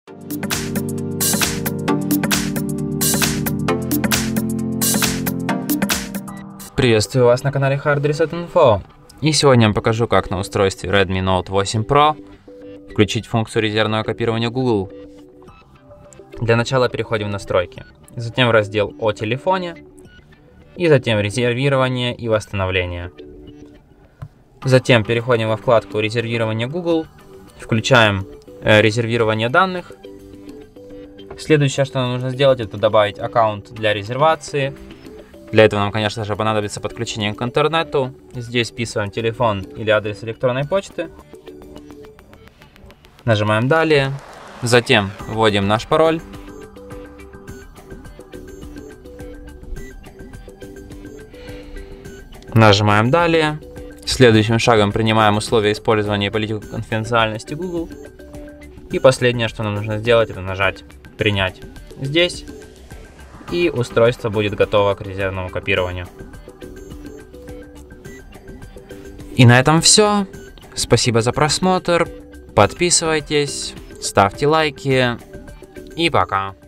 Приветствую вас на канале Hard Reset Info. И сегодня я покажу, как на устройстве Redmi Note 8 Pro включить функцию резервного копирования Google. Для начала переходим в настройки, затем в раздел о телефоне, и затем резервирование и восстановление. Затем переходим во вкладку резервирование Google, включаем резервирование данных. Следующее, что нам нужно сделать, это добавить аккаунт для резервации. Для этого нам, конечно же, понадобится подключение к интернету. Здесь вписываем телефон или адрес электронной почты. Нажимаем «Далее». Затем вводим наш пароль. Нажимаем «Далее». Следующим шагом принимаем условия использования и политику конфиденциальности Google. И последнее, что нам нужно сделать, это нажать «Принять» здесь. И устройство будет готово к резервному копированию. И на этом все. Спасибо за просмотр. Подписывайтесь, ставьте лайки. И пока.